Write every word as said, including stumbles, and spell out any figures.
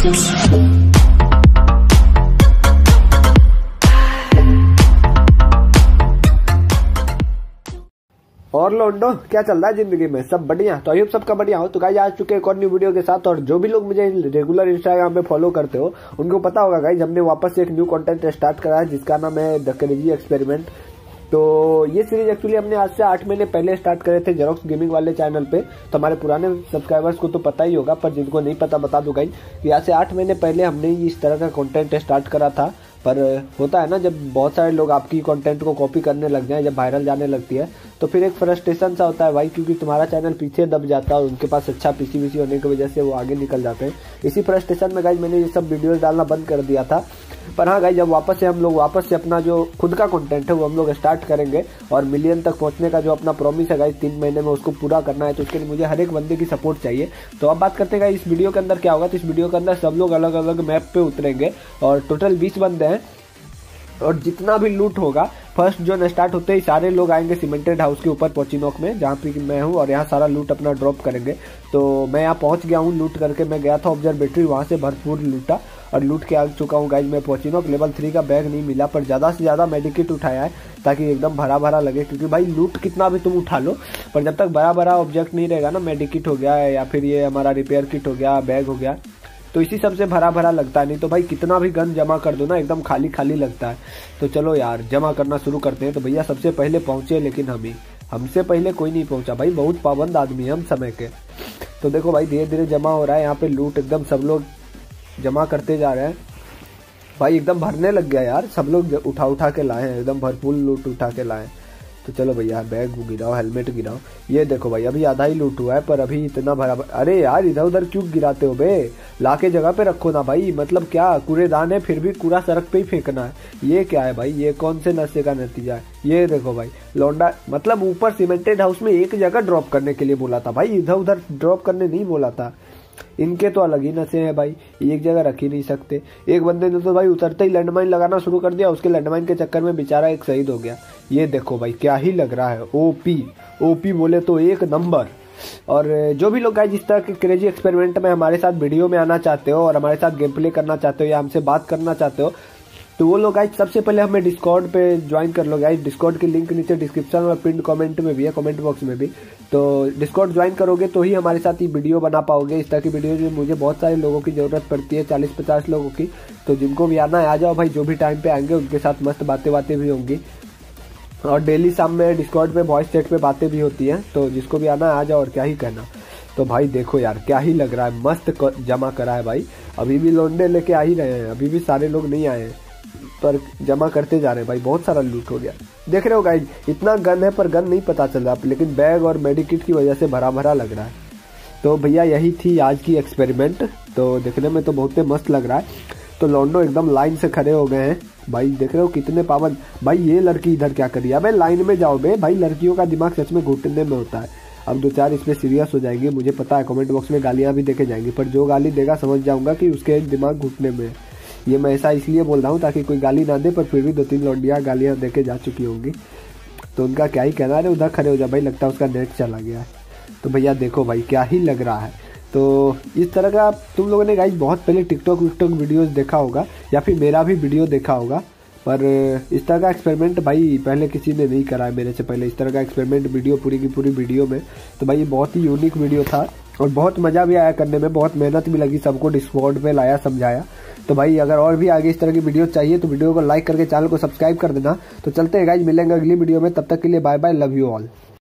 और लोंडो क्या चल रहा है जिंदगी में? सब बढ़िया? तो अयुब सबका बढ़िया हो। तो गाइज आ चुके एक और न्यू वीडियो के साथ। और जो भी लोग मुझे रेगुलर इंस्टाग्राम पे फॉलो करते हो उनको पता होगा गाइज हमने वापस से एक न्यू कंटेंट स्टार्ट करा है जिसका नाम है द क्रेजी एक्सपेरिमेंट। तो ये सीरीज एक्चुअली हमने आज से आठ महीने पहले स्टार्ट करे थे जेरोक्स गेमिंग वाले चैनल पे। तो हमारे पुराने सब्सक्राइबर्स को तो पता ही होगा, पर जिनको नहीं पता बता दूं गाइज कि आज से आठ महीने पहले हमने इस तरह का कंटेंट स्टार्ट करा था। पर होता है ना, जब बहुत सारे लोग आपकी कंटेंट को कॉपी करने लग जाएं, जब वायरल जाने लगती है तो फिर एक फ्रस्ट्रेशन सा होता है भाई, क्योंकि तुम्हारा चैनल पीछे दब जाता है और उनके पास अच्छा पीसी वीसी होने की वजह से वो आगे निकल जाते हैं। इसी फ्रस्ट्रेशन में गाइज मैंने ये सब वीडियोस डालना बंद कर दिया था। पर हाँ गाइज, जब वापस से हम लोग वापस से अपना जो खुद का कंटेंट है वो हम लोग स्टार्ट करेंगे और मिलियन तक पहुंचने का जो अपना प्रॉमिस है गाइज तीन महीने में उसको पूरा करना है। तो उसके लिए मुझे हर एक बंदे की सपोर्ट चाहिए। तो अब बात करते हैं इस वीडियो के अंदर क्या होगा। तो इस वीडियो के अंदर सब लोग अलग अलग मैप पे उतरेंगे और टोटल बीस बंदे हैं और जितना भी लूट होगा फर्स्ट जो स्टार्ट होते ही सारे लोग आएंगे सीमेंटेड हाउस के ऊपर पोचिनोक में, जहाँ पे मैं हूँ, और यहाँ सारा लूट अपना ड्रॉप करेंगे। तो मैं यहाँ पहुँच गया हूँ लूट करके। मैं गया था ऑब्जर्वेटरी, वहाँ से भरपूर लूटा और लूट के आ चुका हूँ गाइज मैं पोचिनोक। लेवल थ्री का बैग नहीं मिला, पर ज़्यादा से ज़्यादा मेडिकिट उठाया है ताकि एकदम भरा भरा लगे, क्योंकि भाई लूट कितना भी तुम उठा लो पर जब तक बड़ा बड़ा ऑब्जेक्ट नहीं रहेगा ना, मेडिकिट हो गया या फिर ये हमारा रिपेयर किट हो गया, बैग हो गया, तो इसी सबसे भरा भरा लगता है। नहीं तो भाई कितना भी गन जमा कर दो ना एकदम खाली खाली लगता है। तो चलो यार जमा करना शुरू करते हैं। तो भैया सबसे पहले पहुंचे, लेकिन हम ही हमसे पहले कोई नहीं पहुंचा भाई, बहुत पाबंद आदमी है हम समय के। तो देखो भाई धीरे धीरे जमा हो रहा है यहाँ पे लूट, एकदम सब लोग जमा करते जा रहे हैं भाई, एकदम भरने लग गया यार। सब लोग उठा उठा के लाए हैं, एकदम भरपूर लूट उठा के लाए। तो चलो भैया बैग गिराओ, हेलमेट गिराओ। ये देखो भाई अभी आधा ही लूट हुआ है पर अभी इतना भरा। अरे यार इधर उधर क्यों गिराते हो बे? लाके जगह पे रखो ना भाई। मतलब क्या कूड़ेदान है फिर भी कूड़ा सड़क पे ही फेंकना है? ये क्या है भाई? ये कौन से नशे का नतीजा है? ये देखो भाई लौंडा, मतलब ऊपर सीमेंटेड हाउस में एक जगह ड्रॉप करने के लिए बोला था भाई, इधर उधर ड्रॉप करने नहीं बोला था। इनके तो अलग ही नशे हैं भाई, एक जगह रख ही नहीं सकते। एक बंदे ने तो भाई उतरते ही लैंडमाइन लगाना शुरू कर दिया, उसके लैंडमाइन के चक्कर में बेचारा एक शहीद हो गया। ये देखो भाई क्या ही लग रहा है, ओपी ओपी बोले तो एक नंबर। और जो भी लोग गाइस इस तरह के क्रेजी एक्सपेरिमेंट में हमारे साथ वीडियो में आना चाहते हो और हमारे साथ गेम प्ले करना चाहते हो या हमसे बात करना चाहते हो, तो वो लोग गाइस सबसे पहले हमें डिस्कॉर्ड पे ज्वाइन कर लो गाइस। डिस्कॉर्ड की लिंक नीचे डिस्क्रिप्शन और पिन कमेंट में भी है, कमेंट बॉक्स में भी। तो डिस्कॉर्ड ज्वाइन करोगे तो ही हमारे साथ ये वीडियो बना पाओगे। इस तरह की वीडियो में मुझे बहुत सारे लोगों की जरूरत पड़ती है, चालीस पचास लोगों की। तो जिनको भी आना है आ जाओ भाई, जो भी टाइम पे आएंगे उनके साथ मस्त बातें बातें भी होंगी। और डेली शाम में डिस्कॉर्ड पे वॉइस चैट पे बातें भी होती हैं। तो जिसको भी आना है आ जाओ, और क्या ही कहना। तो भाई देखो यार क्या ही लग रहा है, मस्त जमा करा है भाई। अभी भी लौंडे लेके आ ही रहे हैं, अभी भी सारे लोग नहीं आए हैं पर जमा करते जा रहे हैं भाई। बहुत सारा लूट हो गया, देख रहे हो गाइज इतना गन है पर गन नहीं पता चल रहा, लेकिन बैग और मेडिकिट की वजह से भरा भरा लग रहा है। तो भैया यही थी आज की एक्सपेरिमेंट। तो देखने में तो बहुत मस्त लग रहा है। तो लौंडो एकदम लाइन से खड़े हो गए हैं भाई, देख रहे हो कितने पाबंद। भाई ये लड़की इधर क्या करी है? भाई लाइन में जाओ बे भाई, लड़कियों का दिमाग सच में घुटने में होता है। अब दो चार इसमें सीरियस हो जाएंगे, मुझे पता है कमेंट बॉक्स में गालियां भी देखे जाएंगी, पर जो गाली देगा समझ जाऊंगा कि उसके दिमाग घुटने में। ये मैं ऐसा इसलिए बोल रहा हूँ ताकि कोई गाली ना दे, पर फिर भी दो तीन लौंडियाँ गालियाँ देके जा चुकी होंगी तो उनका क्या ही कहना है। उधर खड़े हो जा भाई, लगता है उसका नेट चला गया है। तो भैया देखो भाई क्या ही लग रहा है। तो इस तरह का तुम लोगों ने गाइस बहुत पहले टिकटॉक विकटॉक वीडियोस देखा होगा या फिर मेरा भी वीडियो देखा होगा, पर इस तरह का एक्सपेरिमेंट भाई पहले किसी ने नहीं करा है मेरे से पहले, इस तरह का एक्सपेरिमेंट वीडियो पूरी की पूरी वीडियो में। तो भाई ये बहुत ही यूनिक वीडियो था और बहुत मज़ा भी आया करने में, बहुत मेहनत भी लगी, सबको डिस्कॉर्ड पे लाया समझाया। तो भाई अगर और भी आगे इस तरह की वीडियो चाहिए तो वीडियो को लाइक करके चैनल को सब्सक्राइब कर देना। तो चलते हैं गाइज, मिलेंगे अगली वीडियो में, तब तक के लिए bye bye, love you all.